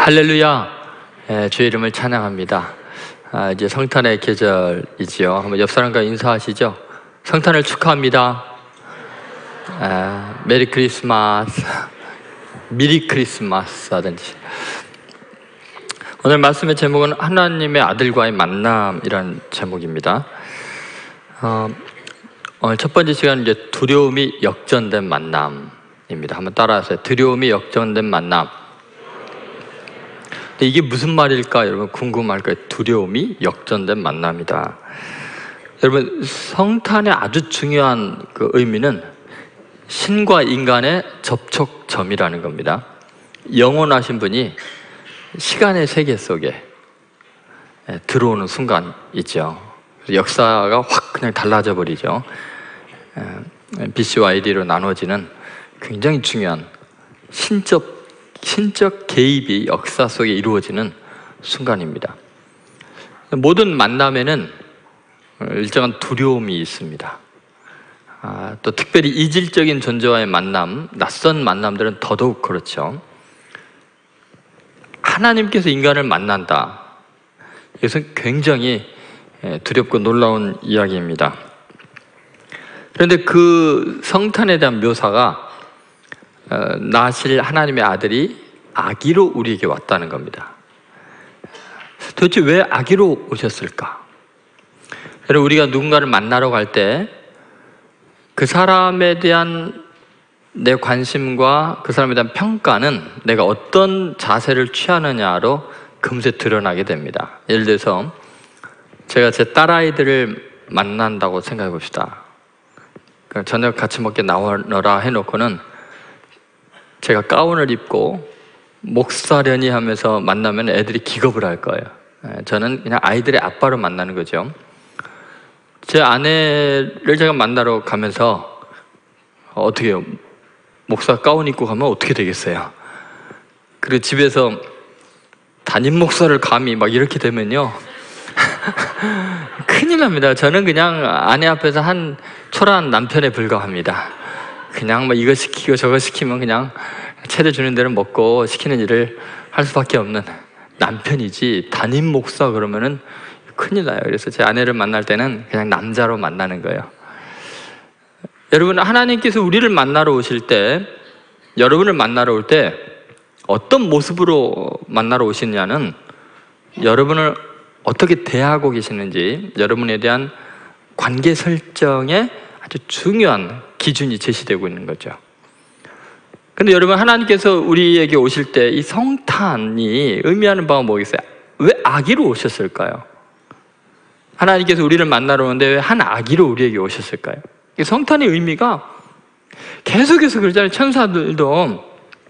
할렐루야. 주의 이름을 찬양합니다. 이제 성탄의 계절이지요. 한번 옆 사람과 인사하시죠. 성탄을 축하합니다. 메리 크리스마스, 미리 크리스마스 하든지. 오늘 말씀의 제목은 하나님의 아들과의 만남이라는 제목입니다. 오늘 첫 번째 시간은 이제 두려움이 역전된 만남입니다. 한번 따라하세요. 두려움이 역전된 만남. 근데 이게 무슨 말일까 여러분 궁금할 거예요. 두려움이 역전된 만남이다. 여러분 성탄의 아주 중요한 그 의미는 신과 인간의 접촉점이라는 겁니다. 영원하신 분이 시간의 세계 속에 들어오는 순간 있죠. 역사가 확 그냥 달라져 버리죠. BC와 AD로 나눠지는 굉장히 중요한 신적 개입이 역사 속에 이루어지는 순간입니다. 모든 만남에는 일정한 두려움이 있습니다. 또 특별히 이질적인 존재와의 만남, 낯선 만남들은 더더욱 그렇죠. 하나님께서 인간을 만난다. 이것은 굉장히 두렵고 놀라운 이야기입니다. 그런데 그 성탄에 대한 묘사가 나실 하나님의 아들이 아기로 우리에게 왔다는 겁니다. 도대체 왜 아기로 오셨을까? 여러분 우리가 누군가를 만나러 갈 때 그 사람에 대한 내 관심과 그 사람에 대한 평가는 내가 어떤 자세를 취하느냐로 금세 드러나게 됩니다. 예를 들어서 제가 제 딸아이들을 만난다고 생각해 봅시다. 저녁 같이 먹게 나오너라 해놓고는 제가 가운을 입고 목사려니 하면서 만나면 애들이 기겁을 할 거예요. 저는 그냥 아이들의 아빠로 만나는 거죠. 제 아내를 제가 만나러 가면서 어떻게 해요? 목사 가운 입고 가면 어떻게 되겠어요? 그리고 집에서 담임 목사를 감히 막 이렇게 되면요 큰일 납니다. 저는 그냥 아내 앞에서 한 초라한 남편에 불과합니다. 그냥 뭐 이거 시키고 저거 시키면 그냥 차려주는 대로 먹고 시키는 일을 할 수밖에 없는 남편이지, 담임 목사 그러면은 큰일 나요. 그래서 제 아내를 만날 때는 그냥 남자로 만나는 거예요. 여러분 하나님께서 우리를 만나러 오실 때, 여러분을 만나러 올 때 어떤 모습으로 만나러 오시냐는 여러분을 어떻게 대하고 계시는지, 여러분에 대한 관계 설정에 아주 중요한 기준이 제시되고 있는 거죠. 근데 여러분 하나님께서 우리에게 오실 때 이 성탄이 의미하는 바가 뭐겠어요? 왜 아기로 오셨을까요? 하나님께서 우리를 만나러 오는데 왜 한 아기로 우리에게 오셨을까요? 이 성탄의 의미가 계속해서 그러잖아요. 천사들도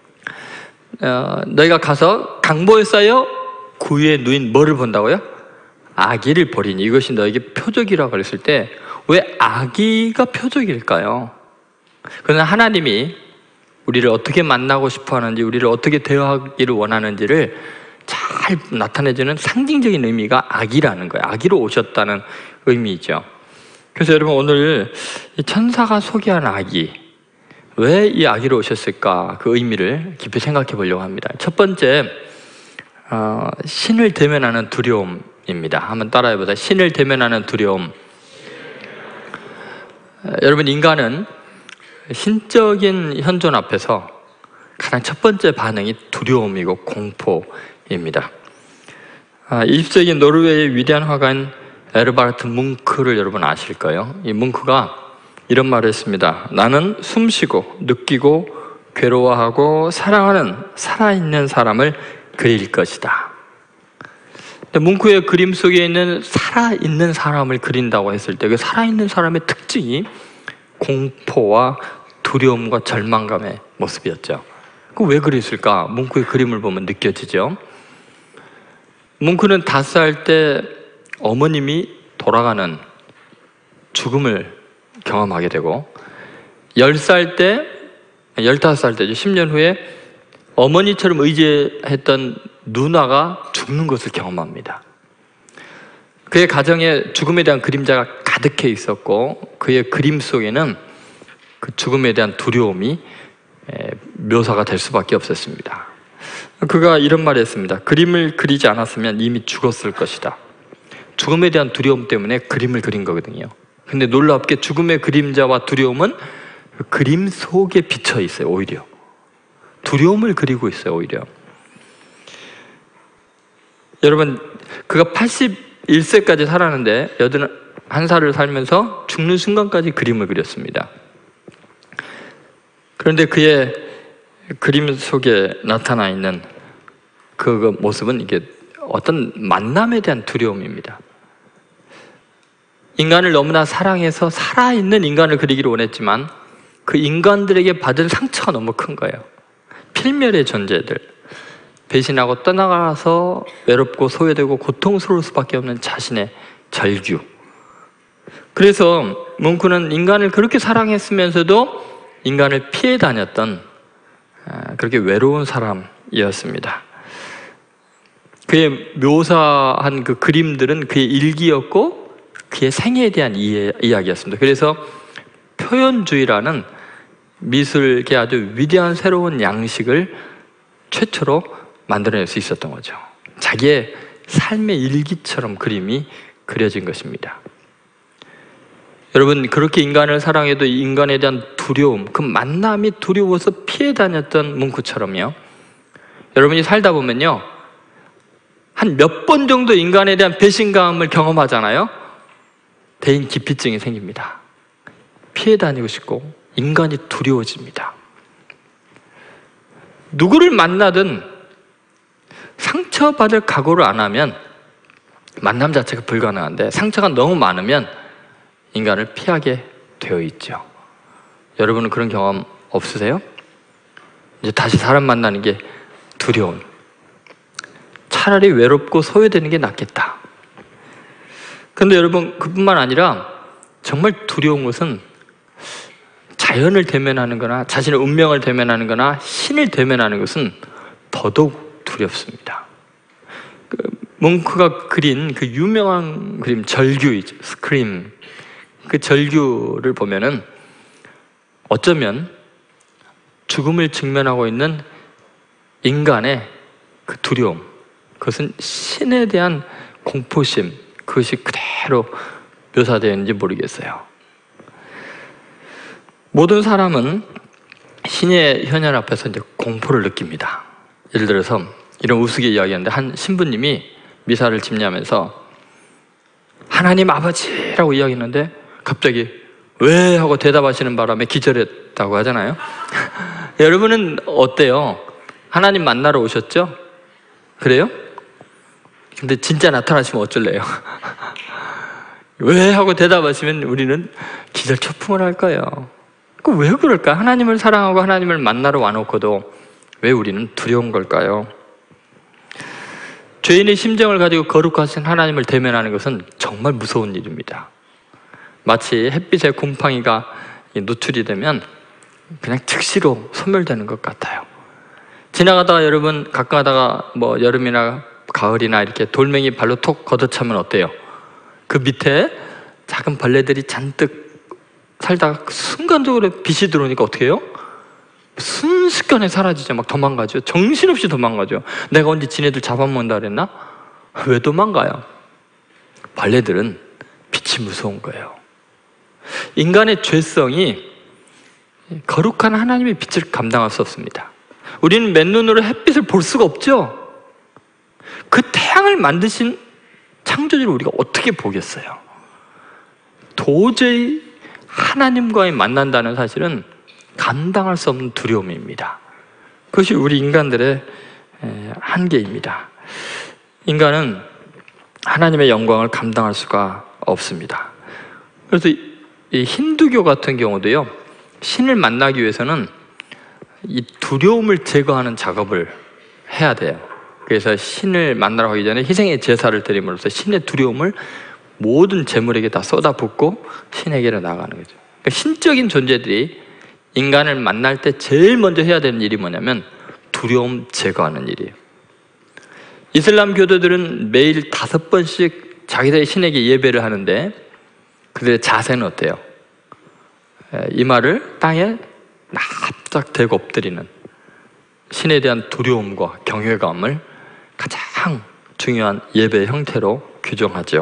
너희가 가서 강보에 쌓여 구유에 누인 뭐를 본다고요? 아기를 보리니 이것이 너에게 표적이라고 그랬을 때 왜 아기가 표적일까요? 그러나 하나님이 우리를 어떻게 만나고 싶어 하는지, 우리를 어떻게 대화하기를 원하는지를 잘 나타내주는 상징적인 의미가 아기라는 거예요. 아기로 오셨다는 의미이죠. 그래서 여러분 오늘 이 천사가 소개한 아기, 왜 이 아기로 오셨을까? 그 의미를 깊이 생각해 보려고 합니다. 첫 번째, 신을 대면하는 두려움입니다. 한번 따라해 보세요. 신을 대면하는 두려움. 여러분 인간은 신적인 현존 앞에서 가장 첫 번째 반응이 두려움이고 공포입니다. 20세기 노르웨이의 위대한 화가인 에르바르트 뭉크를 여러분 아실 거예요. 이 뭉크가 이런 말을 했습니다. 나는 숨쉬고 느끼고 괴로워하고 사랑하는 살아있는 사람을 그릴 것이다. 뭉크의 그림 속에 있는 살아있는 사람을 그린다고 했을 때 그 살아있는 사람의 특징이 공포와 두려움과 절망감의 모습이었죠. 왜 그랬을까? 뭉크의 그림을 보면 느껴지죠. 뭉크는 5살 때 어머님이 돌아가는 죽음을 경험하게 되고 10살 때, 15살 때죠. 10년 후에 어머니처럼 의지했던 누나가 죽는 것을 경험합니다. 그의 가정에 죽음에 대한 그림자가 가득해 있었고 그의 그림 속에는 그 죽음에 대한 두려움이 묘사가 될 수밖에 없었습니다. 그가 이런 말을 했습니다. 그림을 그리지 않았으면 이미 죽었을 것이다. 죽음에 대한 두려움 때문에 그림을 그린 거거든요. 근데 놀랍게 죽음의 그림자와 두려움은 그 그림 속에 비쳐 있어요. 오히려 두려움을 그리고 있어요. 오히려 여러분, 그가 81세까지 살았는데 81살을 살면서 죽는 순간까지 그림을 그렸습니다. 그런데 그의 그림 속에 나타나 있는 그 모습은 이게 어떤 만남에 대한 두려움입니다. 인간을 너무나 사랑해서 살아있는 인간을 그리기를 원했지만 그 인간들에게 받은 상처가 너무 큰 거예요. 필멸의 존재들, 배신하고 떠나가서 외롭고 소외되고 고통스러울 수밖에 없는 자신의 절규. 그래서 뭉크는 인간을 그렇게 사랑했으면서도 인간을 피해 다녔던 그렇게 외로운 사람이었습니다. 그의 묘사한 그 그림들은 그의 일기였고 그의 생애에 대한 이야기였습니다. 그래서 표현주의라는 미술계 아주 위대한 새로운 양식을 최초로 만들어낼 수 있었던 거죠. 자기의 삶의 일기처럼 그림이 그려진 것입니다. 여러분, 그렇게 인간을 사랑해도 인간에 대한 두려움, 그 만남이 두려워서 피해 다녔던 뭉크처럼요, 여러분이 살다 보면요 한 몇 번 정도 인간에 대한 배신감을 경험하잖아요. 대인 기피증이 생깁니다. 피해 다니고 싶고 인간이 두려워집니다. 누구를 만나든 상처받을 각오를 안 하면 만남 자체가 불가능한데, 상처가 너무 많으면 인간을 피하게 되어 있죠. 여러분은 그런 경험 없으세요? 이제 다시 사람 만나는 게 두려운, 차라리 외롭고 소외되는 게 낫겠다. 그런데 여러분, 그뿐만 아니라 정말 두려운 것은 자연을 대면하는 거나 자신의 운명을 대면하는 거나 신을 대면하는 것은 더더욱 두렵습니다. 뭉크가 그린 그 유명한 그림, 절규이죠. 스크림. 그 절규를 보면은 어쩌면 죽음을 직면하고 있는 인간의 그 두려움, 그것은 신에 대한 공포심, 그것이 그대로 묘사되어 있는지 모르겠어요. 모든 사람은 신의 현현 앞에서 이제 공포를 느낍니다. 예를 들어서 이런 우스개 이야기하는데, 한 신부님이 미사를 집례하면서 하나님 아버지라고 이야기했는데 갑자기 왜? 하고 대답하시는 바람에 기절했다고 하잖아요. 여러분은 어때요? 하나님 만나러 오셨죠? 그래요? 근데 진짜 나타나시면 어쩔래요? 왜? 하고 대답하시면 우리는 기절초풍을 할 거예요. 왜 그럴까? 하나님을 사랑하고 하나님을 만나러 와놓고도 왜 우리는 두려운 걸까요? 죄인의 심정을 가지고 거룩하신 하나님을 대면하는 것은 정말 무서운 일입니다. 마치 햇빛에 곰팡이가 노출이 되면 그냥 즉시로 소멸되는 것 같아요. 지나가다가 여러분, 가끔 가다가 뭐 여름이나 가을이나 이렇게 돌멩이 발로 톡 걷어차면 어때요? 그 밑에 작은 벌레들이 잔뜩 살다가 순간적으로 빛이 들어오니까 어떻게 해요? 순식간에 사라지죠. 막 도망가죠. 정신없이 도망가죠. 내가 언제 지네들 잡아먹는다 그랬나? 왜 도망가요? 벌레들은 빛이 무서운 거예요. 인간의 죄성이 거룩한 하나님의 빛을 감당할 수 없습니다. 우리는 맨눈으로 햇빛을 볼 수가 없죠. 그 태양을 만드신 창조주를 우리가 어떻게 보겠어요? 도저히 하나님과의 만난다는 사실은 감당할 수 없는 두려움입니다. 그것이 우리 인간들의 한계입니다. 인간은 하나님의 영광을 감당할 수가 없습니다. 그래서 이 힌두교 같은 경우도요, 신을 만나기 위해서는 이 두려움을 제거하는 작업을 해야 돼요. 그래서 신을 만나러 가기 전에 희생의 제사를 드림으로써 신의 두려움을 모든 재물에게 다 쏟아붓고 신에게로 나가는 거죠. 그러니까 신적인 존재들이 인간을 만날 때 제일 먼저 해야 되는 일이 뭐냐면 두려움 제거하는 일이에요. 이슬람 교도들은 매일 5번씩 자기들의 신에게 예배를 하는데 그들의 자세는 어때요? 이마를 땅에 납작 대고 엎드리는, 신에 대한 두려움과 경외감을 가장 중요한 예배 형태로 규정하죠.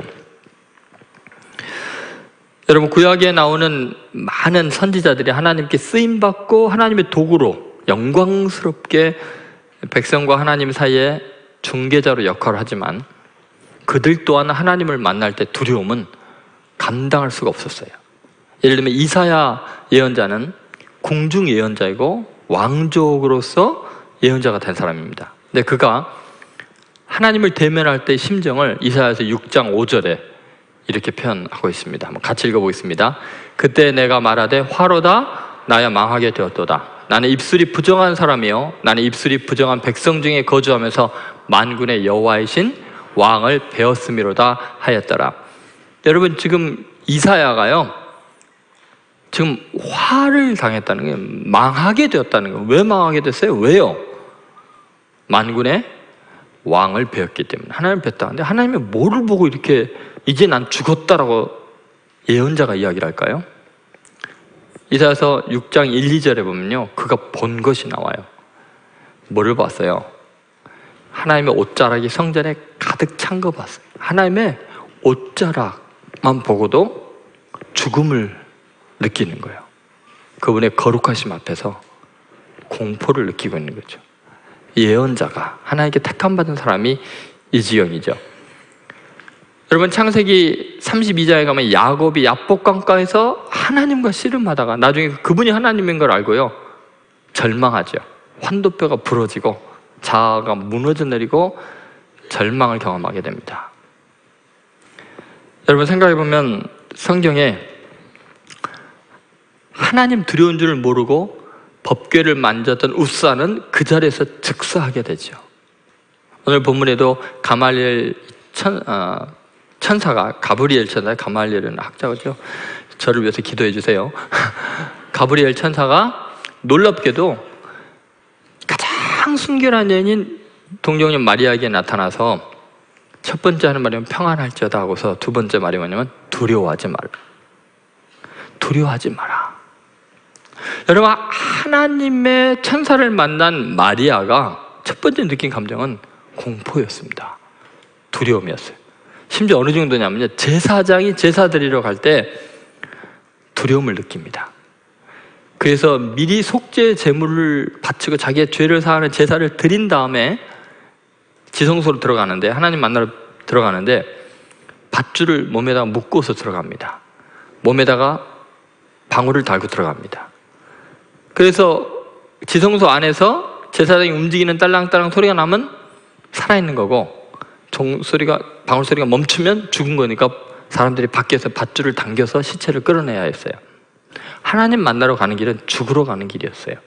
여러분, 구약에 나오는 많은 선지자들이 하나님께 쓰임받고 하나님의 도구로 영광스럽게 백성과 하나님 사이에 중개자로 역할을 하지만 그들 또한 하나님을 만날 때 두려움은 감당할 수가 없었어요. 예를 들면 이사야 예언자는 궁중 예언자이고 왕족으로서 예언자가 된 사람입니다. 근데 그가 하나님을 대면할 때의 심정을 이사야서 6장 5절에 이렇게 표현하고 있습니다. 한번 같이 읽어보겠습니다. 그때 내가 말하되 화로다 나야 망하게 되었도다. 나는 입술이 부정한 사람이요 나는 입술이 부정한 백성 중에 거주하면서 만군의 여호와이신 왕을 배웠음이로다 하였더라. 여러분, 지금 이사야가요 지금 화를 당했다는 게 망하게 되었다는 거예요. 왜 망하게 됐어요? 왜요? 만군의 왕을 배웠기 때문에. 하나님을 뵀다. 근데 하나님이 뭐를 보고 이렇게 이제 난 죽었다라고 예언자가 이야기를 할까요? 이사야서 6장 1, 2절에 보면요 그가 본 것이 나와요. 뭐를 봤어요? 하나님의 옷자락이 성전에 가득 찬 거 봤어요. 하나님의 옷자락만 보고도 죽음을 느끼는 거예요. 그분의 거룩하심 앞에서 공포를 느끼고 있는 거죠. 예언자가, 하나님께 택함받은 사람이 이 지경이죠. 여러분, 창세기 32장에 가면 야곱이 야복강가에서 하나님과 씨름하다가 나중에 그분이 하나님인 걸 알고요 절망하죠. 환도뼈가 부러지고 자아가 무너져 내리고 절망을 경험하게 됩니다. 여러분, 생각해보면 성경에 하나님 두려운 줄 모르고 법궤를 만졌던 웃사는 그 자리에서 즉사하게 되죠. 오늘 본문에도 가말리엘 천사가, 가브리엘 천사, 가말리엘은 학자죠. 저를 위해서 기도해 주세요. 가브리엘 천사가 놀랍게도 가장 순결한 여인인 동정녀 마리아에게 나타나서 첫 번째 하는 말이면 평안할지어다 하고서 두 번째 말이 뭐냐면 두려워하지 마라. 두려워하지 마라. 여러분, 하나님의 천사를 만난 마리아가 첫 번째 느낀 감정은 공포였습니다. 두려움이었어요. 심지어 어느 정도냐면요 제사장이 제사 드리러 갈 때 두려움을 느낍니다. 그래서 미리 속죄 제물을 바치고 자기의 죄를 사하는 제사를 드린 다음에 지성소로 들어가는데, 하나님 만나러 들어가는데 밧줄을 몸에다가 묶고서 들어갑니다. 몸에다가 방울을 달고 들어갑니다. 그래서 지성소 안에서 제사장이 움직이는 딸랑딸랑 소리가 나면 살아있는 거고, 종소리가, 방울 소리가 멈추면 죽은 거니까 사람들이 밖에서 밧줄을 당겨서 시체를 끌어내야 했어요. 하나님 만나러 가는 길은 죽으러 가는 길이었어요.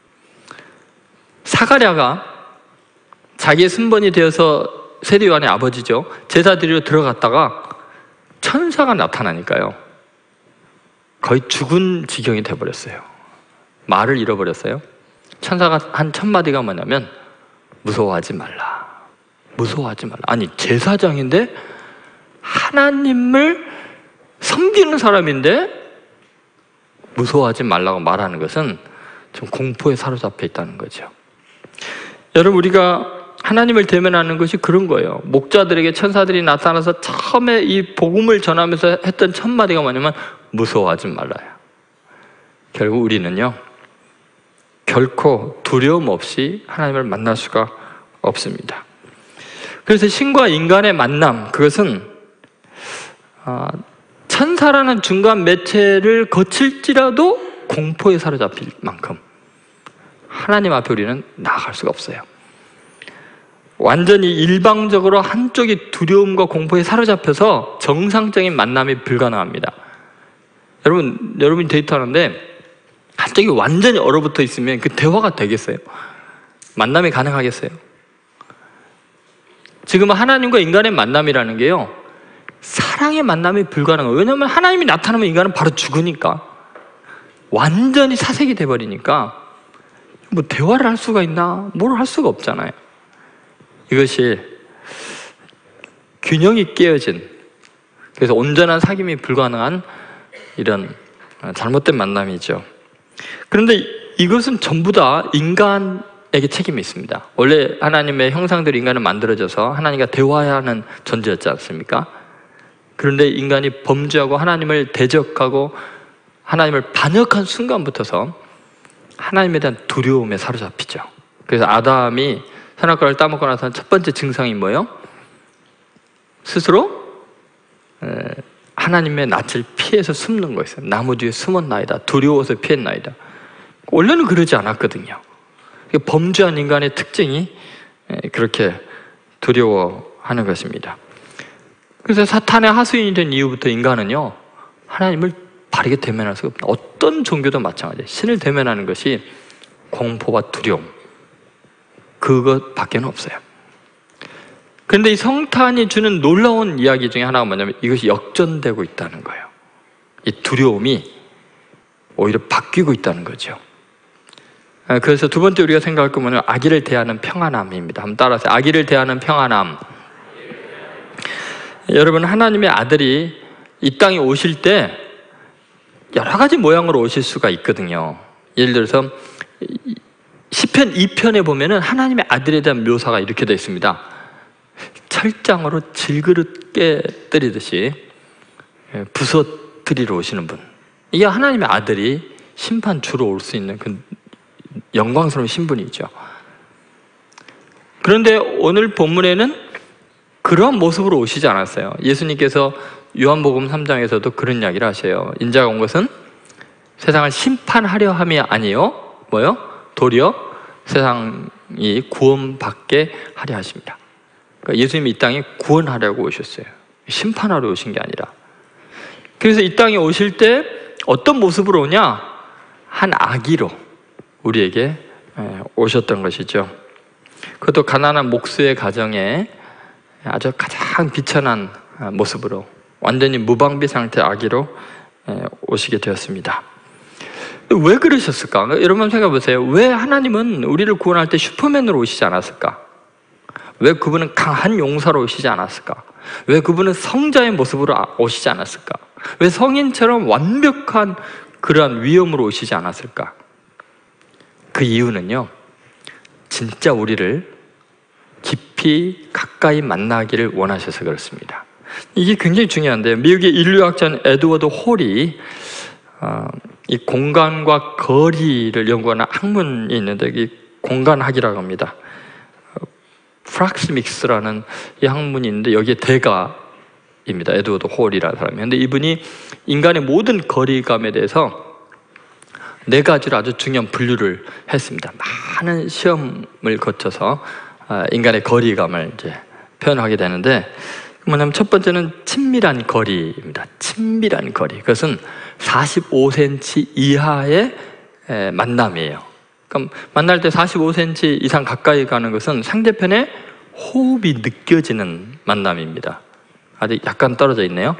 사가랴가 자기의 순번이 되어서 세례요한의 아버지죠. 제사 드리러 들어갔다가 천사가 나타나니까요 거의 죽은 지경이 돼버렸어요. 말을 잃어버렸어요. 천사가 한 첫 마디가 뭐냐면 무서워하지 말라. 무서워하지 말라. 아니, 제사장인데 하나님을 섬기는 사람인데 무서워하지 말라고 말하는 것은 좀 공포에 사로잡혀 있다는 거죠. 여러분, 우리가 하나님을 대면하는 것이 그런 거예요. 목자들에게 천사들이 나타나서 처음에 이 복음을 전하면서 했던 첫 마디가 뭐냐면 무서워하지 말라요. 결국 우리는요 결코 두려움 없이 하나님을 만날 수가 없습니다. 그래서 신과 인간의 만남, 그것은 천사라는 중간 매체를 거칠지라도 공포에 사로잡힐 만큼 하나님 앞에 우리는 나아갈 수가 없어요. 완전히 일방적으로 한쪽이 두려움과 공포에 사로잡혀서 정상적인 만남이 불가능합니다. 여러분이 데이트하는데 한쪽이 완전히 얼어붙어 있으면 그 대화가 되겠어요? 만남이 가능하겠어요? 지금 하나님과 인간의 만남이라는 게요 사랑의 만남이 불가능해요. 왜냐하면 하나님이 나타나면 인간은 바로 죽으니까, 완전히 사색이 돼버리니까 뭐 대화를 할 수가 있나? 뭘 할 수가 없잖아요. 이것이 균형이 깨어진, 그래서 온전한 사귐이 불가능한 이런 잘못된 만남이죠. 그런데 이것은 전부 다 인간 인간에게 책임이 있습니다. 원래 하나님의 형상대로 인간은 만들어져서 하나님과 대화해야 하는 존재였지 않습니까? 그런데 인간이 범죄하고 하나님을 대적하고 하나님을 반역한 순간부터서 하나님에 대한 두려움에 사로잡히죠. 그래서 아담이 선악과를 따먹고 나서 첫 번째 증상이 뭐예요? 스스로 하나님의 낯을 피해서 숨는 거였어요. 나무 뒤에 숨었나이다. 두려워서 피했나이다. 원래는 그러지 않았거든요. 범죄한 인간의 특징이 그렇게 두려워하는 것입니다. 그래서 사탄의 하수인이 된 이후부터 인간은요, 하나님을 바르게 대면할 수가 없다. 어떤 종교도 마찬가지예요. 신을 대면하는 것이 공포와 두려움, 그것밖에 없어요. 그런데 이 성탄이 주는 놀라운 이야기 중에 하나가 뭐냐면 이것이 역전되고 있다는 거예요. 이 두려움이 오히려 바뀌고 있다는 거죠. 그래서 두 번째 우리가 생각할 거 뭐냐면 아기를 대하는 평안함입니다. 한번 따라하세요. 아기를 대하는 평안함. 여러분, 하나님의 아들이 이 땅에 오실 때 여러 가지 모양으로 오실 수가 있거든요. 예를 들어서 시편 2편에 보면은 하나님의 아들에 대한 묘사가 이렇게 되어 있습니다. 철장으로 질그릇 깨뜨리듯이 부서뜨리러 오시는 분. 이게 하나님의 아들이 심판주로 올 수 있는 그 영광스러운 신분이죠. 그런데 오늘 본문에는 그러한 모습으로 오시지 않았어요. 예수님께서 요한복음 3장에서도 그런 이야기를 하세요. 인자가 온 것은 세상을 심판하려 함이 아니요 뭐요? 도리어 세상이 구원받게 하려 하십니다. 그러니까 예수님이 이 땅에 구원하려고 오셨어요. 심판하러 오신 게 아니라. 그래서 이 땅에 오실 때 어떤 모습으로 오냐? 한 아기로 우리에게 오셨던 것이죠. 그것도 가난한 목수의 가정에 아주 가장 비천한 모습으로 완전히 무방비 상태 아기로 오시게 되었습니다. 왜 그러셨을까? 여러분 생각해 보세요. 왜 하나님은 우리를 구원할 때 슈퍼맨으로 오시지 않았을까? 왜 그분은 강한 용사로 오시지 않았을까? 왜 그분은 성자의 모습으로 오시지 않았을까? 왜 성인처럼 완벽한 그러한 위엄으로 오시지 않았을까? 그 이유는요, 진짜 우리를 깊이 가까이 만나기를 원하셔서 그렇습니다. 이게 굉장히 중요한데요. 미국의 인류학자 에드워드 홀이 이 공간과 거리를 연구하는 학문이 있는데 이 공간학이라고 합니다. 프락스믹스라는 이 학문이 있는데 여기에 대가입니다. 에드워드 홀이라는 사람이. 근데 이분이 인간의 모든 거리감에 대해서 네 가지로 아주 중요한 분류를 했습니다. 많은 시험을 거쳐서 인간의 거리감을 이제 표현하게 되는데, 뭐냐면 첫 번째는 친밀한 거리입니다. 친밀한 거리. 그것은 45cm 이하의 만남이에요. 그럼 만날 때 45cm 이상 가까이 가는 것은 상대편의 호흡이 느껴지는 만남입니다. 아직 약간 떨어져 있네요.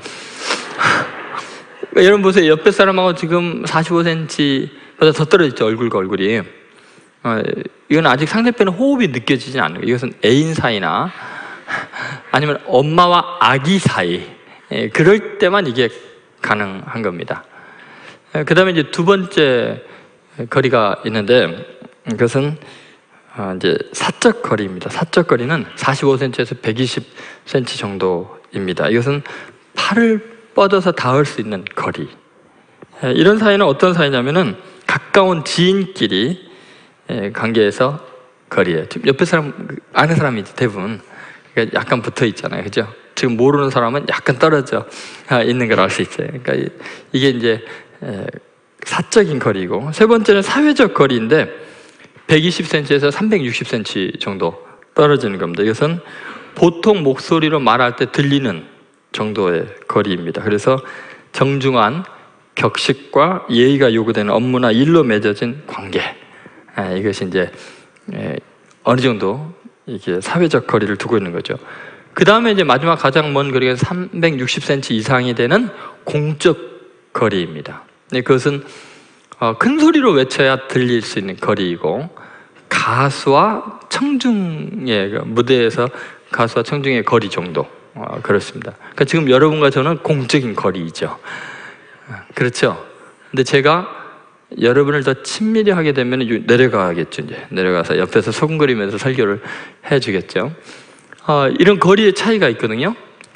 여러분 보세요. 옆에 사람하고 지금 45cm보다 더 떨어져 있죠. 얼굴과 얼굴이. 이건 아직 상대편의 호흡이 느껴지지 않는 거예요. 이것은 애인 사이나 아니면 엄마와 아기 사이, 그럴 때만 이게 가능한 겁니다. 그 다음에 이제 두 번째 거리가 있는데, 그것은 이제 사적 거리입니다. 사적 거리는 45cm에서 120cm 정도입니다. 이것은 팔을 뻗어서 닿을 수 있는 거리. 이런 사이는 어떤 사이냐면은 가까운 지인끼리 관계에서 거리예요. 옆에 사람, 아는 사람이지 대부분. 그러니까 약간 붙어 있잖아요. 그죠? 지금 모르는 사람은 약간 떨어져 있는 걸 알 수 있어요. 그러니까 이게 이제 사적인 거리고, 세 번째는 사회적 거리인데 120cm에서 360cm 정도 떨어지는 겁니다. 이것은 보통 목소리로 말할 때 들리는 정도의 거리입니다. 그래서 정중한 격식과 예의가 요구되는 업무나 일로 맺어진 관계, 이것이 이제 어느 정도 이게 사회적 거리를 두고 있는 거죠. 그 다음에 이제 마지막 가장 먼 거리가 360cm 이상이 되는 공적 거리입니다. 그것은 큰 소리로 외쳐야 들릴 수 있는 거리이고, 가수와 청중의 무대에서 가수와 청중의 거리 정도, 그렇습니다. 그러니까 지금 여러분과 저는 공적인 거리이죠. 그렇죠. 근데 제가 여러분을 더 친밀히 하게 되면 내려가겠죠. 이제 내려가서 옆에서 소금거리면서 설교를 해주겠죠. 이런 거리의 차이가 있거든요.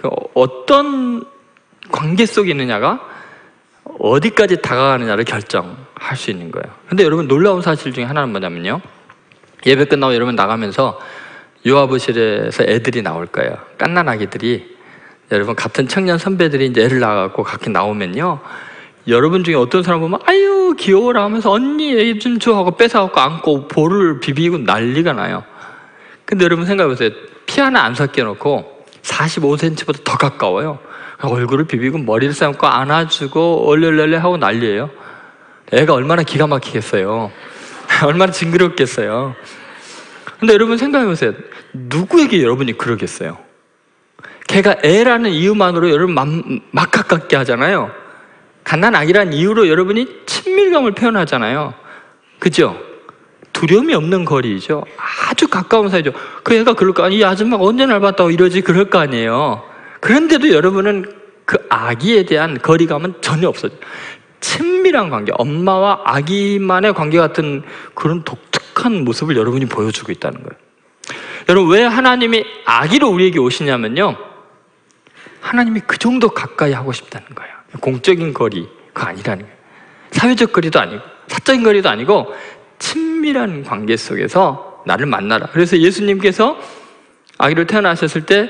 어떤 관계 속에 있느냐가 어디까지 다가가느냐를 결정할 수 있는 거예요. 근데 여러분, 놀라운 사실 중에 하나는 뭐냐면요, 예배 끝나고 여러분 나가면서 요아부실에서 애들이 나올 거예요. 갓난 아기들이. 여러분, 같은 청년 선배들이 이제 애를 낳아갖고 각기 나오면요, 여러분 중에 어떤 사람 보면 아유 귀여워라 하면서 언니 애 좀 줘 하고 뺏어갖고 안고 볼을 비비고 난리가 나요. 근데 여러분 생각해보세요. 피 하나 안 섞여놓고 45cm보다 더 가까워요. 얼굴을 비비고 머리를 감고 안아주고 얼렐렐레 하고 난리예요. 애가 얼마나 기가 막히겠어요. 얼마나 징그럽겠어요. 근데 여러분 생각해보세요. 누구에게 여러분이 그러겠어요? 걔가 애라는 이유만으로 여러분 막 가깝게 하잖아요. 갓난아기란 이유로 여러분이 친밀감을 표현하잖아요. 그죠? 두려움이 없는 거리죠. 아주 가까운 사이죠. 그 애가 그럴 거 아니에요. 이 아줌마가 언제 날 봤다고 이러지, 그럴 거 아니에요. 그런데도 여러분은 그 아기에 대한 거리감은 전혀 없어요. 친밀한 관계, 엄마와 아기만의 관계 같은 그런 독특한 모습을 여러분이 보여주고 있다는 거예요. 여러분, 왜 하나님이 아기로 우리에게 오시냐면요, 하나님이 그 정도 가까이 하고 싶다는 거예요. 공적인 거리가 아니라는 거예요. 사회적 거리도 아니고 사적인 거리도 아니고 친밀한 관계 속에서 나를 만나라. 그래서 예수님께서 아기를 태어나셨을 때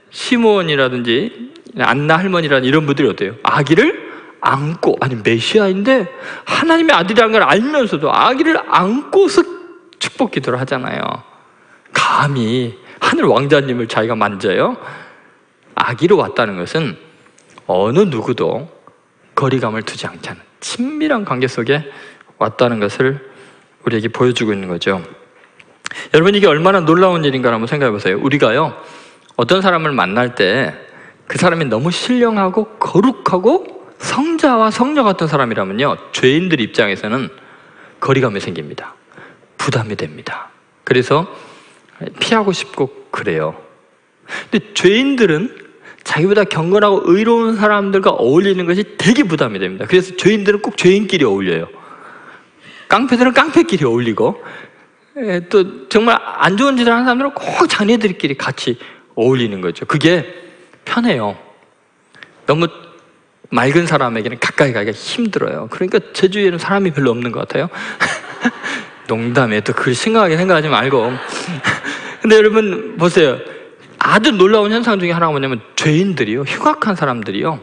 시몬이라든지 안나 할머니라는 이런 분들이 어때요? 아기를 안고, 아니 메시아인데 하나님의 아들이라는 걸 알면서도 아기를 안고서 축복 기도를 하잖아요. 감히 하늘 왕자님을 자기가 만져요? 아기로 왔다는 것은 어느 누구도 거리감을 두지 않게 하는 친밀한 관계 속에 왔다는 것을 우리에게 보여주고 있는 거죠. 여러분, 이게 얼마나 놀라운 일인가 한번 생각해 보세요. 우리가요, 어떤 사람을 만날 때 그 사람이 너무 신령하고 거룩하고 성자와 성녀 같은 사람이라면요, 죄인들 입장에서는 거리감이 생깁니다. 부담이 됩니다. 그래서 피하고 싶고 그래요. 근데 죄인들은 자기보다 경건하고 의로운 사람들과 어울리는 것이 되게 부담이 됩니다. 그래서 죄인들은 꼭 죄인끼리 어울려요. 깡패들은 깡패끼리 어울리고, 또 정말 안 좋은 짓을 하는 사람들은 꼭 자네들끼리 같이 어울리는 거죠. 그게 편해요. 너무 맑은 사람에게는 가까이 가기가 힘들어요. 그러니까 제 주위에는 사람이 별로 없는 것 같아요. 농담이에요. 또 그걸 심각하게 생각하지 말고. 근데 여러분 보세요. 아주 놀라운 현상 중에 하나가 뭐냐면, 죄인들이요, 흉악한 사람들이요,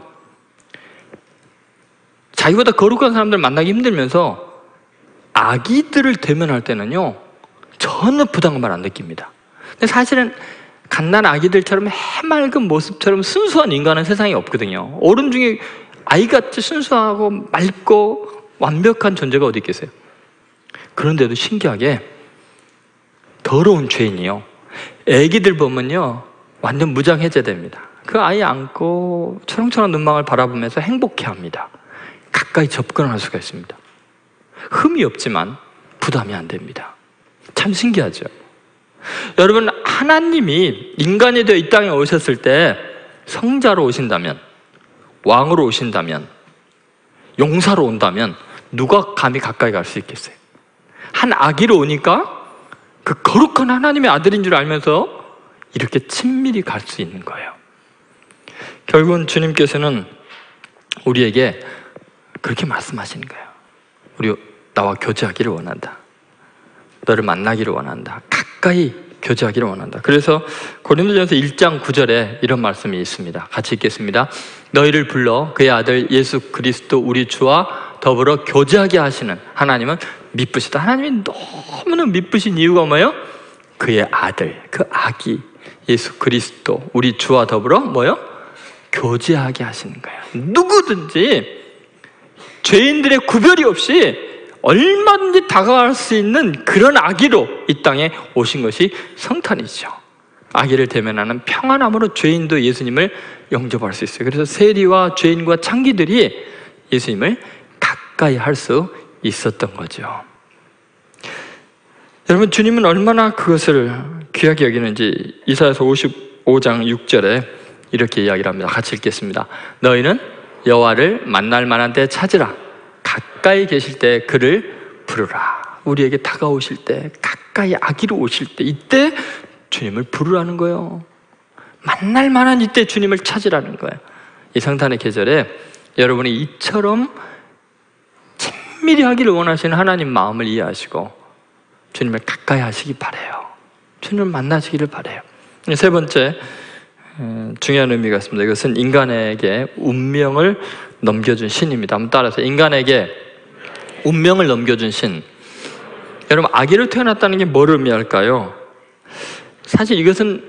자기보다 거룩한 사람들 만나기 힘들면서 아기들을 대면할 때는요 전혀 부담감을 안 느낍니다. 근데 사실은 갓난 아기들처럼 해맑은 모습처럼 순수한 인간은 세상에 없거든요. 어른 중에 아이같이 순수하고 맑고 완벽한 존재가 어디 있겠어요? 그런데도 신기하게 더러운 죄인이요, 애기들 보면요 완전 무장해제됩니다. 그 아이 안고 초롱초롱 눈망울 바라보면서 행복해합니다. 가까이 접근할 수가 있습니다. 흠이 없지만 부담이 안 됩니다. 참 신기하죠. 여러분, 하나님이 인간이 되어 이 땅에 오셨을 때 성자로 오신다면, 왕으로 오신다면, 용사로 온다면 누가 감히 가까이 갈 수 있겠어요? 한 아기로 오니까 그 거룩한 하나님의 아들인 줄 알면서 이렇게 친밀히 갈 수 있는 거예요. 결국은 주님께서는 우리에게 그렇게 말씀하시는 거예요. 나와 교제하기를 원한다. 너를 만나기를 원한다. 가까이 교제하기를 원한다. 그래서 고린도전서 1장 9절에 이런 말씀이 있습니다. 같이 읽겠습니다. 너희를 불러 그의 아들 예수 그리스도 우리 주와 더불어 교제하게 하시는 하나님은 미쁘시다. 하나님이 너무나 미쁘신 이유가 뭐예요? 그의 아들, 그 아기 예수 그리스도 우리 주와 더불어 뭐예요? 교제하게 하시는 거예요. 누구든지 죄인들의 구별이 없이 얼마든지 다가갈 수 있는 그런 아기로 이 땅에 오신 것이 성탄이죠. 아기를 대면하는 평안함으로 죄인도 예수님을 영접할 수 있어요. 그래서 세리와 죄인과 창기들이 예수님을 가까이 할 수 있었던 거죠. 여러분, 주님은 얼마나 그것을 귀하게 여기는지 이사야서 55장 6절에 이렇게 이야기를 합니다. 같이 읽겠습니다. 너희는 여호와를 만날 만한 때 찾으라. 가까이 계실 때 그를 부르라. 우리에게 다가오실 때, 가까이 아기로 오실 때, 이때 주님을 부르라는 거예요. 만날 만한 이때 주님을 찾으라는 거예요. 이 성탄의 계절에 여러분이 이처럼 친밀히 하기를 원하시는 하나님 마음을 이해하시고 주님을 가까이 하시기 바라요. 주님을 만나시기를 바라요. 세 번째 중요한 의미가 있습니다. 이것은 인간에게 운명을 넘겨준 신입니다. 한번 따라서 인간에게 운명을 넘겨준 신. 여러분, 아기를 태어났다는 게 뭘 의미할까요? 사실 이것은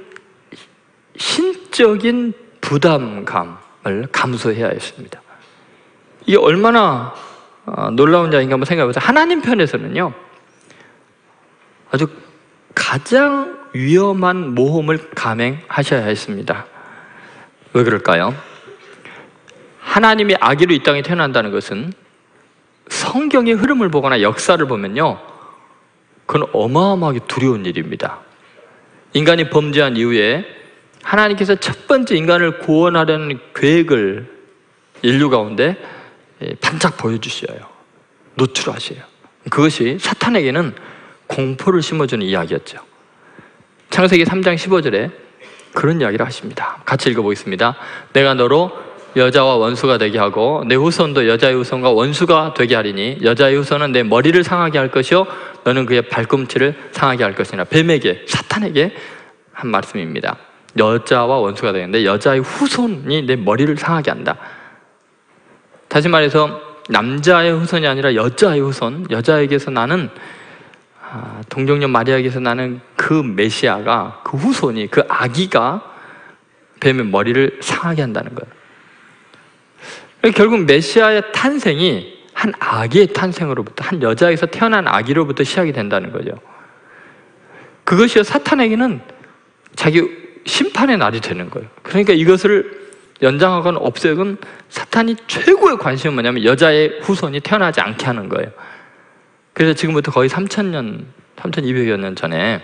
신적인 부담감을 감수해야 했습니다. 이게 얼마나 놀라운 이야기인가 한번 생각해 보세요. 하나님 편에서는요, 아주 가장 위험한 모험을 감행하셔야 했습니다. 왜 그럴까요? 하나님이 아기로 이 땅에 태어난다는 것은 성경의 흐름을 보거나 역사를 보면요, 그건 어마어마하게 두려운 일입니다. 인간이 범죄한 이후에 하나님께서 첫 번째 인간을 구원하려는 계획을 인류 가운데 반짝 보여주셔요. 노출하셔요. 그것이 사탄에게는 공포를 심어주는 이야기였죠. 창세기 3장 15절에 그런 이야기를 하십니다. 같이 읽어보겠습니다. 내가 너로 여자와 원수가 되게 하고 내 후손도 여자의 후손과 원수가 되게 하리니 여자의 후손은 내 머리를 상하게 할 것이요 너는 그의 발꿈치를 상하게 할 것이나. 뱀에게, 사탄에게 한 말씀입니다. 여자와 원수가 되는데 여자의 후손이 내 머리를 상하게 한다. 다시 말해서 남자의 후손이 아니라 여자의 후손, 여자에게서 나는 동정녀 마리아에게서 나는 그 메시아가, 그 후손이, 그 아기가 뱀의 머리를 상하게 한다는 거예요. 결국 메시아의 탄생이 한 아기의 탄생으로부터, 한 여자에게서 태어난 아기로부터 시작이 된다는 거죠. 그것이 사탄에게는 자기 심판의 날이 되는 거예요. 그러니까 이것을 연장하거나 없애건 사탄이 최고의 관심은 뭐냐면 여자의 후손이 태어나지 않게 하는 거예요. 그래서 지금부터 거의 3200여 년 전에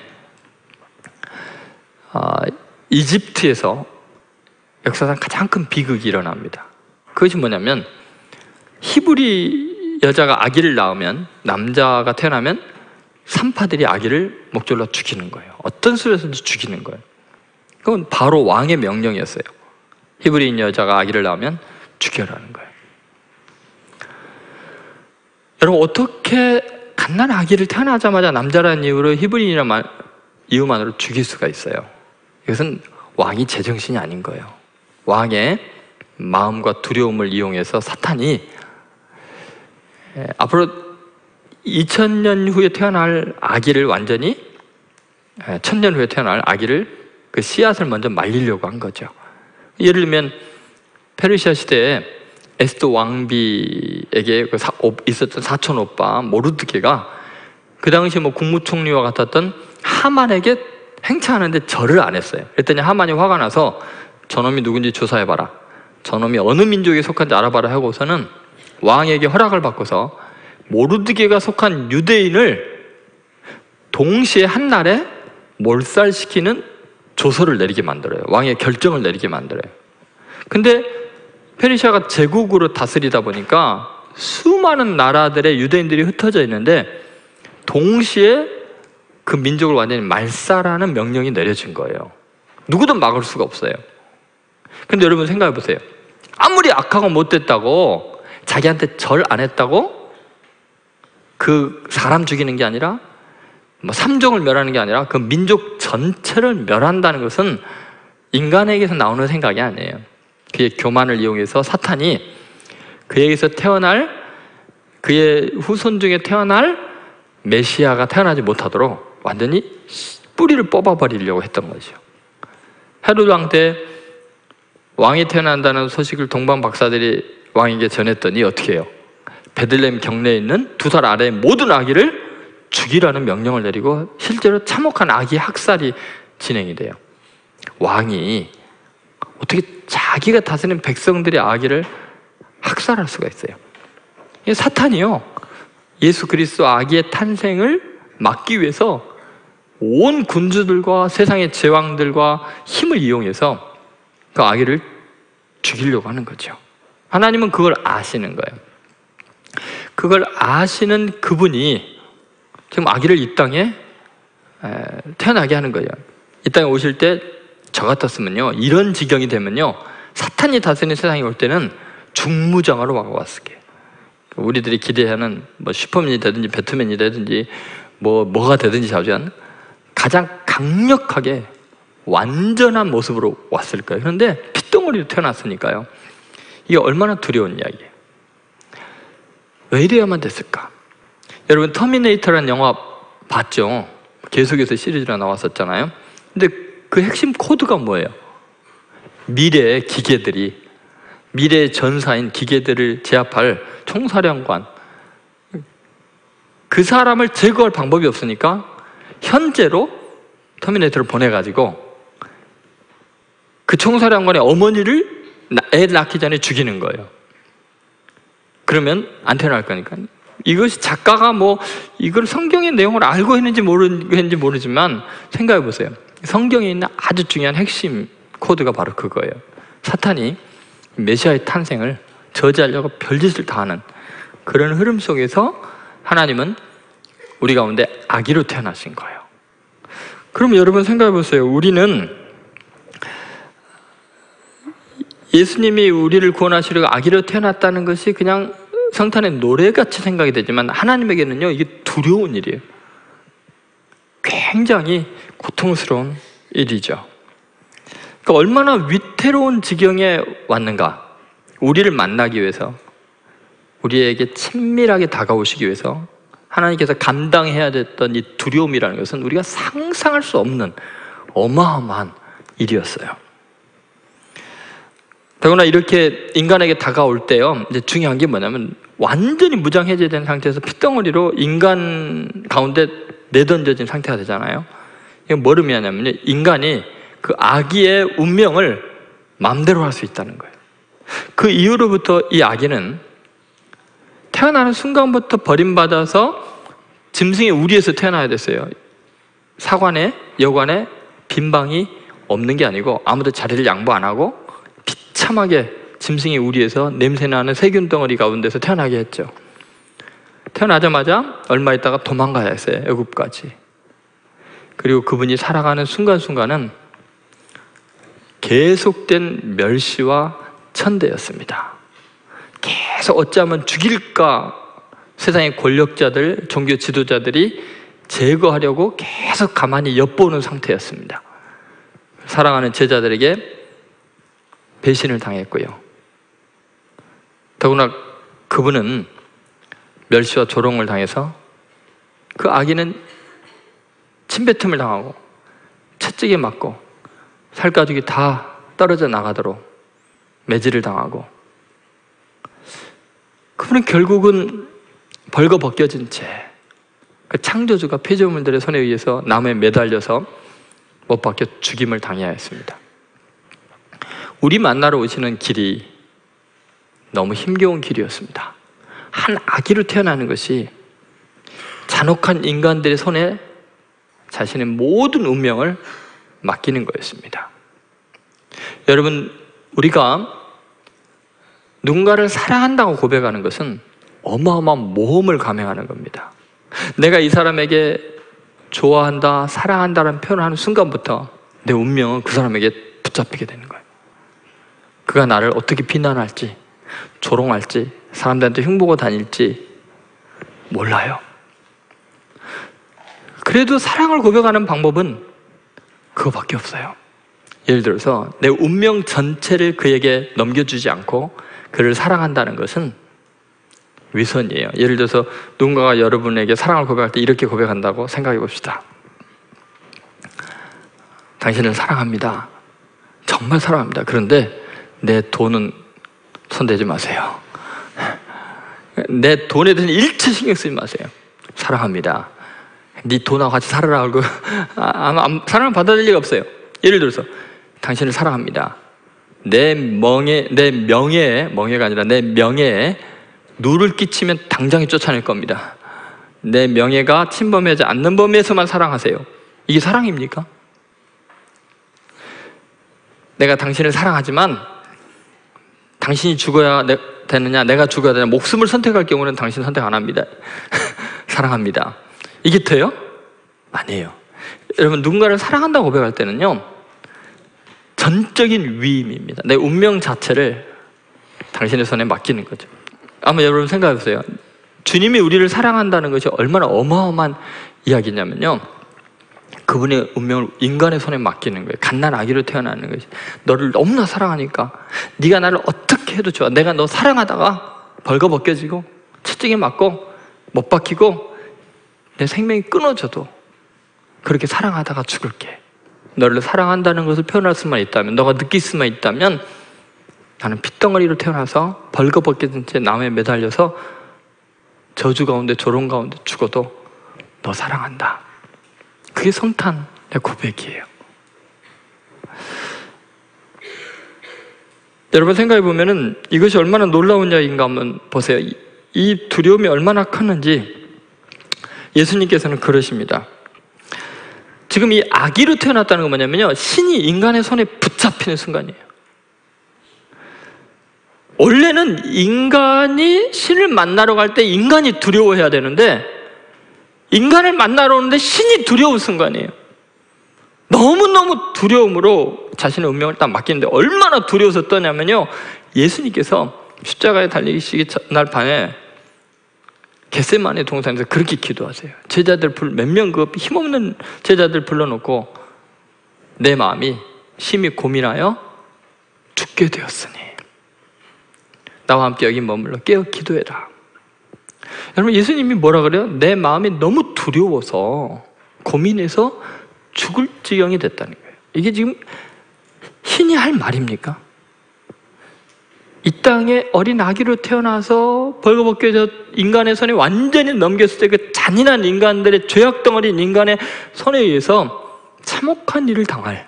이집트에서 역사상 가장 큰 비극이 일어납니다. 그것이 뭐냐면 히브리 여자가 아기를 낳으면, 남자가 태어나면 산파들이 아기를 목졸라 죽이는 거예요. 어떤 수로든지 죽이는 거예요. 그건 바로 왕의 명령이었어요. 히브리인 여자가 아기를 낳으면 죽여라는 거예요. 여러분, 어떻게 갓난 아기를 태어나자마자 남자라는 이유로, 히브리인이라는 이유만으로 죽일 수가 있어요? 이것은 왕이 제정신이 아닌 거예요. 왕의 마음과 두려움을 이용해서 사탄이 앞으로 2000년 후에 태어날 아기를 완전히, 1000년 후에 태어날 아기를, 그 씨앗을 먼저 말리려고 한 거죠. 예를 들면 페르시아 시대에 에스더 왕비에게 있었던 사촌 오빠 모르드게가 그 당시 국무총리와 같았던 하만에게 행차하는데 절을 안 했어요. 그랬더니 하만이 화가 나서 저놈이 누군지 조사해봐라, 저놈이 어느 민족에 속한지 알아봐라 하고서는 왕에게 허락을 받고서 모르드게가 속한 유대인을 동시에 한날에 몰살시키는 조서를 내리게 만들어요. 왕의 결정을 내리게 만들어요. 근데 페르시아가 제국으로 다스리다 보니까 수많은 나라들의 유대인들이 흩어져 있는데 동시에 그 민족을 완전히 말살하는 명령이 내려진 거예요. 누구도 막을 수가 없어요. 근데 여러분 생각해 보세요. 아무리 악하고 못됐다고, 자기한테 절 안 했다고 그 사람 죽이는 게 아니라, 삼종을 멸하는 게 아니라 그 민족 전체를 멸한다는 것은 인간에게서 나오는 생각이 아니에요. 그의 교만을 이용해서 사탄이 그에게서 태어날, 그의 후손 중에 태어날 메시아가 태어나지 못하도록 완전히 뿌리를 뽑아버리려고 했던 거죠. 헤로드 왕 때 왕이 태어난다는 소식을 동방 박사들이 왕에게 전했더니 어떻게 해요? 베들레헴 경내에 있는 2살 아래의 모든 아기를 죽이라는 명령을 내리고 실제로 참혹한 아기 학살이 진행이 돼요. 왕이 어떻게 자기가 다스리는 백성들의 아기를 학살할 수가 있어요? 이 사탄이요, 예수 그리스도 아기의 탄생을 막기 위해서 온 군주들과 세상의 제왕들과 힘을 이용해서 그 아기를 죽이려고 하는 거죠. 하나님은 그걸 아시는 거예요. 그걸 아시는 그분이 지금 아기를 이 땅에 태어나게 하는 거예요. 이 땅에 오실 때 저 같았으면요, 이런 지경이 되면요, 사탄이 다스리는 세상에 올 때는 중무장으로 왔을 거예요. 우리들이 기대하는 뭐 슈퍼맨이 되든지 배트맨이 되든지 뭐가 되든지 자주한 가장 강력하게 완전한 모습으로 왔을 거예요. 그런데 핏덩어리로 태어났으니까요, 이게 얼마나 두려운 이야기예요. 왜 이래야만 됐을까? 여러분, 터미네이터라는 영화 봤죠? 계속해서 시리즈가 나왔었잖아요. 근데 그 핵심 코드가 뭐예요? 미래의 기계들이, 미래의 전사인 기계들을 제압할 총사령관, 그 사람을 제거할 방법이 없으니까 현재로 터미네이터를 보내가지고 그 총사령관의 어머니를 애 낳기 전에 죽이는 거예요. 그러면 안 태어날 거니까. 이것이 작가가 이걸 성경의 내용을 알고 했는지 모르지만 생각해 보세요. 성경에 있는 아주 중요한 핵심 코드가 바로 그거예요. 사탄이 메시아의 탄생을 저지하려고 별짓을 다 하는 그런 흐름 속에서 하나님은 우리 가운데 아기로 태어나신 거예요. 그럼 여러분 생각해 보세요. 우리는 예수님이 우리를 구원하시려고 아기로 태어났다는 것이 그냥 성탄의 노래같이 생각이 되지만 하나님에게는요, 이게 두려운 일이에요. 굉장히 고통스러운 일이죠. 그러니까 얼마나 위태로운 지경에 왔는가. 우리를 만나기 위해서, 우리에게 친밀하게 다가오시기 위해서 하나님께서 감당해야 됐던 이 두려움이라는 것은 우리가 상상할 수 없는 어마어마한 일이었어요. 더구나 이렇게 인간에게 다가올 때요, 이제 중요한 게 뭐냐면 완전히 무장해제된 상태에서 핏덩어리로 인간 가운데 내던져진 상태가 되잖아요. 이건 뭘 의미하냐면요, 인간이 그 아기의 운명을 마음대로 할 수 있다는 거예요. 그 이후로부터 이 아기는 태어나는 순간부터 버림받아서 짐승의 우리에서 태어나야 됐어요. 사관에, 여관에 빈방이 없는 게 아니고 아무도 자리를 양보 안 하고 비참하게 짐승의 우리에서 냄새나는 세균 덩어리 가운데서 태어나게 했죠. 태어나자마자 얼마 있다가 도망가야 했어요. 애굽까지. 그리고 그분이 살아가는 순간순간은 계속된 멸시와 천대였습니다. 계속 어찌하면 죽일까 세상의 권력자들, 종교 지도자들이 제거하려고 계속 가만히 엿보는 상태였습니다. 사랑하는 제자들에게 배신을 당했고요. 더구나 그분은 멸시와 조롱을 당해서 그 아기는 침뱉음을 당하고 채찍에 맞고 살가죽이 다 떨어져 나가도록 매질을 당하고, 그분은 결국은 벌거벗겨진 채 그 창조주가 피조물들의 손에 의해서 나무에 매달려서 못 박혀 죽임을 당해야 했습니다. 우리 만나러 오시는 길이 너무 힘겨운 길이었습니다. 한 아기로 태어나는 것이 잔혹한 인간들의 손에 자신의 모든 운명을 맡기는 거였습니다. 여러분, 우리가 누군가를 사랑한다고 고백하는 것은 어마어마한 모험을 감행하는 겁니다. 내가 이 사람에게 좋아한다, 사랑한다라는 표현을 하는 순간부터 내 운명은 그 사람에게 붙잡히게 되는 거예요. 그가 나를 어떻게 비난할지, 조롱할지, 사람들한테 흉보고 다닐지 몰라요. 그래도 사랑을 고백하는 방법은 그거밖에 없어요. 예를 들어서 내 운명 전체를 그에게 넘겨주지 않고 그를 사랑한다는 것은 위선이에요. 예를 들어서 누군가가 여러분에게 사랑을 고백할 때 이렇게 고백한다고 생각해 봅시다. 당신을 사랑합니다. 정말 사랑합니다. 그런데 내 돈은 손대지 마세요. 내 돈에 대해서 일체 신경 쓰지 마세요. 사랑합니다. 네 돈하고 같이 살아라 하고 사랑을 받아들일 리가 없어요. 예를 들어서 당신을 사랑합니다. 내 명예가 아니라 내 명예에 누를 끼치면 당장에 쫓아낼 겁니다. 내 명예가 침범하지 않는 범위에서만 사랑하세요. 이게 사랑입니까? 내가 당신을 사랑하지만 당신이 죽어야 되느냐, 내가 죽어야 되느냐, 목숨을 선택할 경우는 당신 선택 안 합니다. 사랑합니다. 이게 돼요? 아니에요. 여러분, 누군가를 사랑한다고 고백할 때는요, 전적인 위임입니다. 내 운명 자체를 당신의 손에 맡기는 거죠. 아마 여러분 생각해 보세요. 주님이 우리를 사랑한다는 것이 얼마나 어마어마한 이야기냐면요, 그분의 운명을 인간의 손에 맡기는 거예요. 갓난 아기로 태어나는 것이. 너를 너무나 사랑하니까 네가 나를 어떻게 해도 좋아. 내가 너 사랑하다가 벌거벗겨지고 채찍에 맞고 못 박히고 내 생명이 끊어져도 그렇게 사랑하다가 죽을게. 너를 사랑한다는 것을 표현할 수만 있다면, 너가 느낄 수만 있다면, 나는 핏덩어리로 태어나서 벌거벗겨진 채 나무에 매달려서 저주 가운데 조롱 가운데 죽어도 너 사랑한다. 그게 성탄의 고백이에요. 여러분 생각해 보면은 이것이 얼마나 놀라운 이야기인가 한번 보세요. 이 두려움이 얼마나 컸는지 예수님께서는 그러십니다. 지금 이 아기로 태어났다는 건 뭐냐면요, 신이 인간의 손에 붙잡히는 순간이에요. 원래는 인간이 신을 만나러 갈 때 인간이 두려워해야 되는데, 인간을 만나러 오는데 신이 두려운 순간이에요. 너무너무 두려움으로 자신의 운명을 딱 맡기는데, 얼마나 두려워서 떠냐면요, 예수님께서 십자가에 달리시기 날 밤에 겟세마네 동산에서 그렇게 기도하세요. 제자들 몇 명 그 힘없는 제자들 불러놓고 내 마음이 심히 고민하여 죽게 되었으니 나와 함께 여기 머물러 깨어 기도해라. 여러분, 예수님이 뭐라 그래요? 내 마음이 너무 두려워서 고민해서 죽을 지경이 됐다는 거예요. 이게 지금 신이 할 말입니까? 이 땅에 어린 아기로 태어나서 벌거벗겨져 인간의 손에 완전히 넘겼을 때 그 잔인한 인간들의 죄악덩어리인 인간의 손에 의해서 참혹한 일을 당할,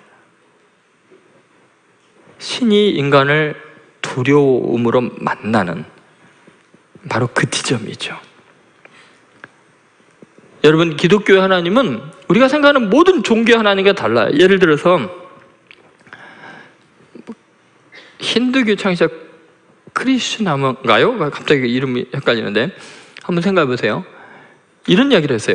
신이 인간을 두려움으로 만나는 바로 그 지점이죠. 여러분, 기독교의 하나님은 우리가 생각하는 모든 종교의 하나님과 달라요. 예를 들어서 힌두교 창시자 크리슈나인가요? 갑자기 이름이 헷갈리는데 한번 생각해 보세요. 이런 이야기를 했어요.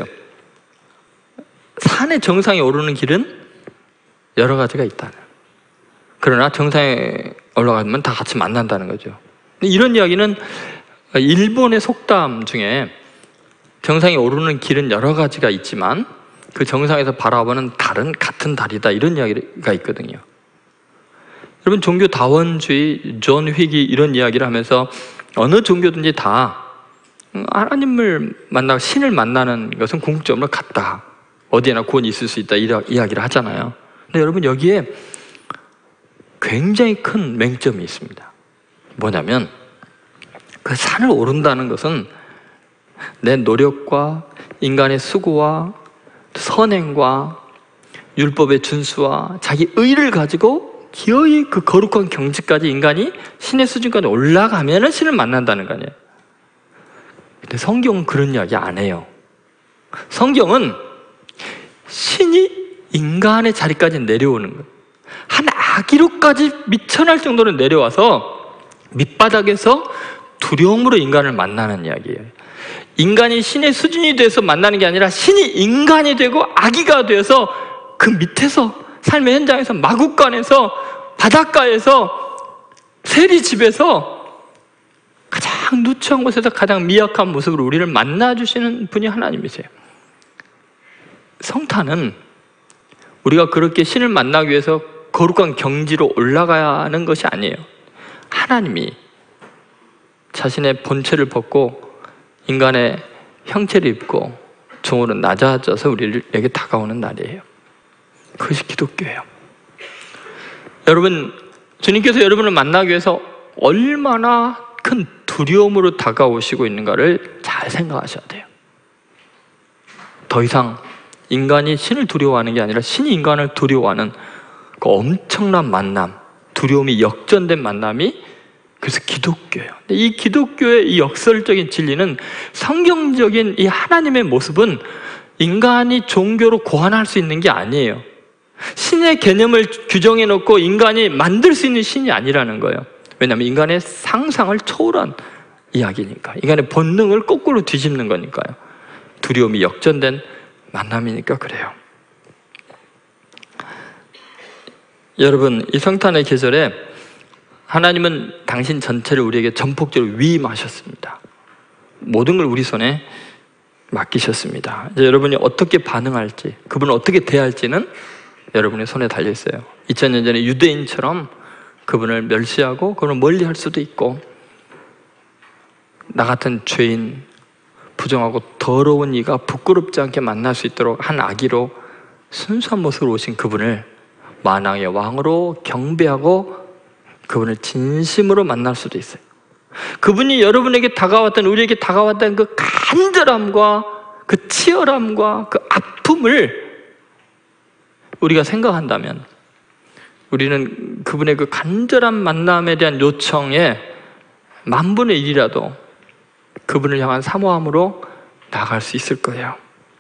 산의 정상에 오르는 길은 여러 가지가 있다. 그러나 정상에 올라가면 다 같이 만난다는 거죠. 이런 이야기는 일본의 속담 중에 정상에 오르는 길은 여러 가지가 있지만 그 정상에서 바라보는 달은 같은 달이다, 이런 이야기가 있거든요. 여러분, 종교 다원주의, 존 휙이 이런 이야기를 하면서 어느 종교든지 다 하나님을 만나고 신을 만나는 것은 궁극적으로 같다, 어디에나 구원이 있을 수 있다, 이런 이야기를 하잖아요. 근데 여러분, 여기에 굉장히 큰 맹점이 있습니다. 뭐냐면 그 산을 오른다는 것은 내 노력과 인간의 수고와 선행과 율법의 준수와 자기 의를 가지고 기어이 그 거룩한 경지까지 인간이 신의 수준까지 올라가면 신을 만난다는 거 아니에요. 근데 성경은 그런 이야기 안 해요. 성경은 신이 인간의 자리까지 내려오는 거예요. 한 아기로까지 미천할 정도로 내려와서 밑바닥에서 두려움으로 인간을 만나는 이야기예요. 인간이 신의 수준이 돼서 만나는 게 아니라 신이 인간이 되고 아기가 되어서 그 밑에서 삶의 현장에서 마구간에서 바닷가에서 세리집에서 가장 누추한 곳에서 가장 미약한 모습으로 우리를 만나주시는 분이 하나님이세요. 성탄은 우리가 그렇게 신을 만나기 위해서 거룩한 경지로 올라가야 하는 것이 아니에요. 하나님이 자신의 본체를 벗고 인간의 형체를 입고 종으로 낮아져서 우리에게 다가오는 날이에요. 그것이 기독교예요. 여러분, 주님께서 여러분을 만나기 위해서 얼마나 큰 두려움으로 다가오시고 있는가를 잘 생각하셔야 돼요. 더 이상 인간이 신을 두려워하는 게 아니라 신이 인간을 두려워하는 그 엄청난 만남, 두려움이 역전된 만남이 그래서 기독교예요. 이 기독교의 이 역설적인 진리는, 성경적인 이 하나님의 모습은 인간이 종교로 고안할 수 있는 게 아니에요. 신의 개념을 규정해 놓고 인간이 만들 수 있는 신이 아니라는 거예요. 왜냐하면 인간의 상상을 초월한 이야기니까. 인간의 본능을 거꾸로 뒤집는 거니까요. 두려움이 역전된 만남이니까 그래요. 여러분, 이 성탄의 계절에 하나님은 당신 전체를 우리에게 전폭적으로 위임하셨습니다. 모든 걸 우리 손에 맡기셨습니다. 이제 여러분이 어떻게 반응할지, 그분을 어떻게 대할지는 여러분의 손에 달려있어요. 2000년 전에 유대인처럼 그분을 멸시하고 그분을 멀리할 수도 있고, 나 같은 죄인, 부정하고 더러운 이가 부끄럽지 않게 만날 수 있도록 한 아기로 순수한 모습으로 오신 그분을 만왕의 왕으로 경배하고 그분을 진심으로 만날 수도 있어요. 그분이 여러분에게 다가왔던, 우리에게 다가왔던 그 간절함과 그 치열함과 그 아픔을 우리가 생각한다면, 우리는 그분의 그 간절한 만남에 대한 요청에 10,000분의 1이라도 그분을 향한 사모함으로 나아갈 수 있을 거예요.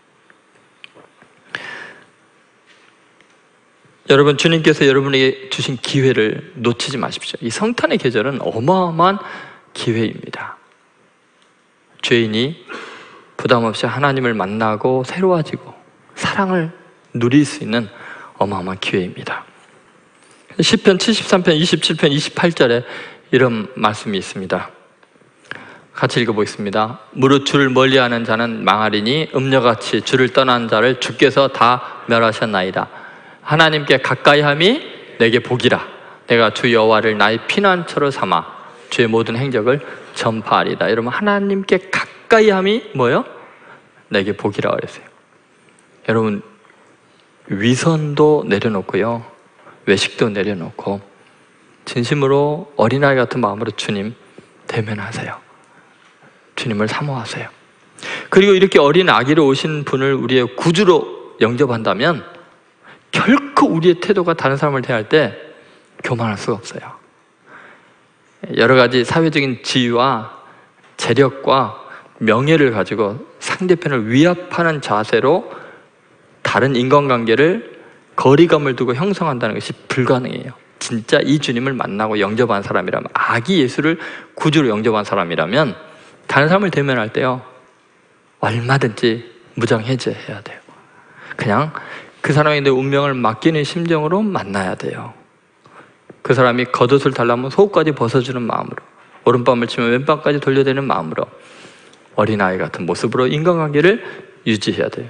여러분, 주님께서 여러분에게 주신 기회를 놓치지 마십시오. 이 성탄의 계절은 어마어마한 기회입니다. 죄인이 부담 없이 하나님을 만나고 새로워지고 사랑을 누릴 수 있는 어마어마한 기회입니다. 시편 73편, 27편, 28절에 이런 말씀이 있습니다. 같이 읽어보겠습니다. 무릇 주를 멀리하는 자는 망하리니 음녀같이 주를 떠난 자를 주께서 다 멸하셨나이다. 하나님께 가까이함이 내게 복이라. 내가 주 여호와를 나의 피난처로 삼아 주의 모든 행적을 전파하리다. 여러분, 하나님께 가까이함이 뭐예요? 내게 복이라 그랬어요. 여러분, 위선도 내려놓고요, 외식도 내려놓고 진심으로 어린아이 같은 마음으로 주님 대면하세요. 주님을 사모하세요. 그리고 이렇게 어린 아기로 오신 분을 우리의 구주로 영접한다면 결코 우리의 태도가 다른 사람을 대할 때 교만할 수가 없어요. 여러 가지 사회적인 지위와 재력과 명예를 가지고 상대편을 위압하는 자세로 다른 인간관계를 거리감을 두고 형성한다는 것이 불가능해요. 진짜 이 주님을 만나고 영접한 사람이라면, 아기 예수를 구주로 영접한 사람이라면 다른 사람을 대면할 때요, 얼마든지 무장해제해야 돼요. 그냥 그 사람에게 내 운명을 맡기는 심정으로 만나야 돼요. 그 사람이 겉옷을 달라면 속옷까지 벗어주는 마음으로, 오른밤을 치면 왼밤까지 돌려대는 마음으로 어린아이 같은 모습으로 인간관계를 유지해야 돼요.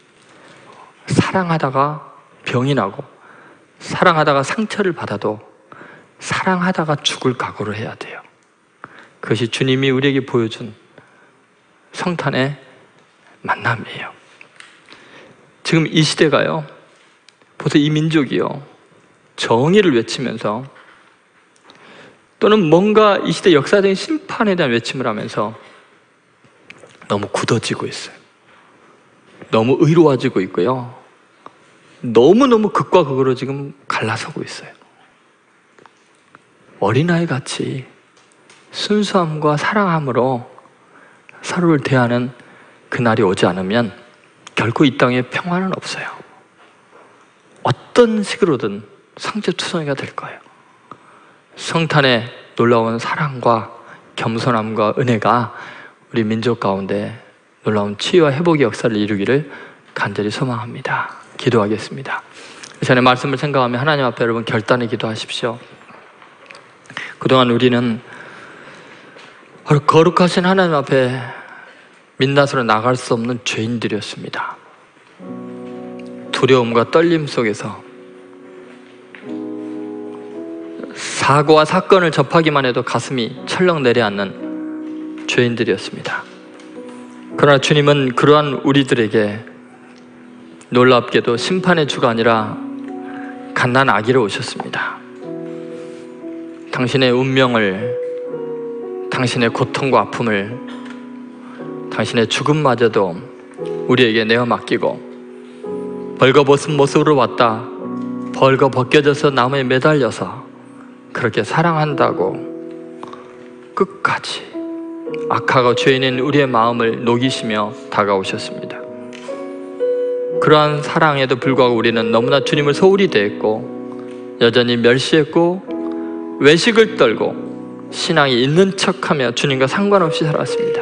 사랑하다가 병이 나고 사랑하다가 상처를 받아도 사랑하다가 죽을 각오를 해야 돼요. 그것이 주님이 우리에게 보여준 성탄의 만남이에요. 지금 이 시대가요, 벌써 이 민족이요, 정의를 외치면서 또는 뭔가 이 시대 역사적인 심판에 대한 외침을 하면서 너무 굳어지고 있어요. 너무 의로워지고 있고요, 너무너무 극과 극으로 지금 갈라서고 있어요. 어린아이 같이 순수함과 사랑함으로 서로를 대하는 그날이 오지 않으면 결코 이 땅에 평화는 없어요. 어떤 식으로든 상처투성이가 될 거예요. 성탄의 놀라운 사랑과 겸손함과 은혜가 우리 민족 가운데 놀라운 치유와 회복의 역사를 이루기를 간절히 소망합니다. 기도하겠습니다. 이 시간에 말씀을 생각하며 하나님 앞에 여러분 결단의 기도하십시오. 그동안 우리는 거룩하신 하나님 앞에 민낯으로 나갈 수 없는 죄인들이었습니다. 두려움과 떨림 속에서 사고와 사건을 접하기만 해도 가슴이 철렁 내려앉는 죄인들이었습니다. 그러나 주님은 그러한 우리들에게 놀랍게도 심판의 주가 아니라 갓난 아기로 오셨습니다. 당신의 운명을, 당신의 고통과 아픔을, 당신의 죽음마저도 우리에게 내어 맡기고 벌거벗은 모습으로 왔다, 벌거벗겨져서 나무에 매달려서 그렇게 사랑한다고 끝까지 악하고 죄인인 우리의 마음을 녹이시며 다가오셨습니다. 그러한 사랑에도 불구하고 우리는 너무나 주님을 소홀히 대했고 여전히 멸시했고 외식을 떨고 신앙이 있는 척하며 주님과 상관없이 살았습니다.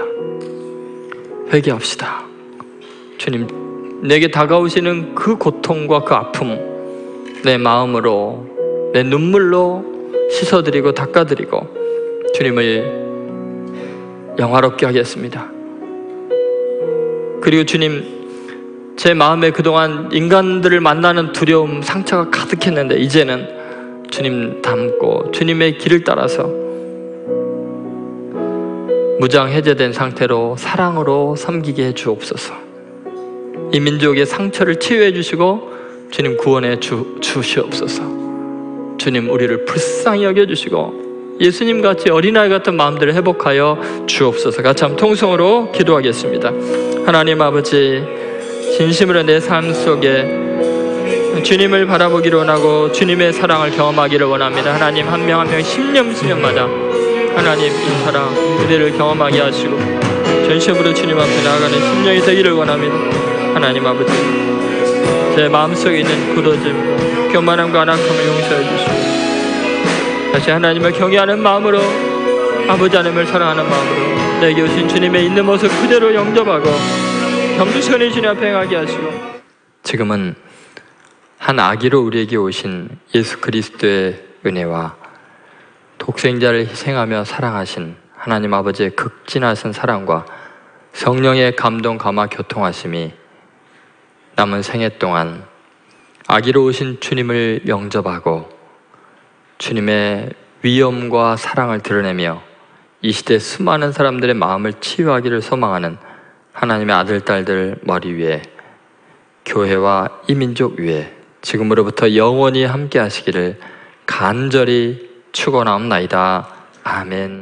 회개합시다. 주님, 내게 다가오시는 그 고통과 그 아픔 내 마음으로, 내 눈물로 씻어드리고 닦아드리고 주님을 영화롭게 하겠습니다. 그리고 주님, 제 마음에 그동안 인간들을 만나는 두려움, 상처가 가득했는데 이제는 주님 닮고 주님의 길을 따라서 무장 해제된 상태로 사랑으로 섬기게 해 주옵소서. 이 민족의 상처를 치유해 주시고 주님 구원해 주시옵소서. 주님, 우리를 불쌍히 여겨주시고 예수님 같이 어린아이 같은 마음들을 회복하여 주옵소서. 같이 한번 통성으로 기도하겠습니다. 하나님 아버지, 진심으로 내 삶 속에 주님을 바라보기를 원하고 주님의 사랑을 경험하기를 원합니다. 하나님, 한 명 한 명 십년마다 하나님 이 사랑 그대를 경험하게 하시고 전심으로 주님 앞에 나아가는 심령이 되기를 원합니다. 하나님 아버지, 제 마음속에 있는 굳어짐, 교만함과 안악함을 용서해 주시고 다시 하나님을 경외하는 마음으로, 아버지 하나님을 사랑하는 마음으로 내게 오신 주님의 있는 모습 그대로 영접하고 겸손히 주님 앞에 행하게 하시고, 지금은 한 아기로 우리에게 오신 예수 그리스도의 은혜와 독생자를 희생하며 사랑하신 하나님 아버지의 극진하신 사랑과 성령의 감동, 감화, 교통하심이 남은 생애 동안 아기로 오신 주님을 영접하고 주님의 위엄과 사랑을 드러내며 이 시대 수많은 사람들의 마음을 치유하기를 소망하는 하나님의 아들, 딸들 머리 위에, 교회와 이 민족 위에 지금으로부터 영원히 함께 하시기를 간절히 축원하옵나이다. 아멘.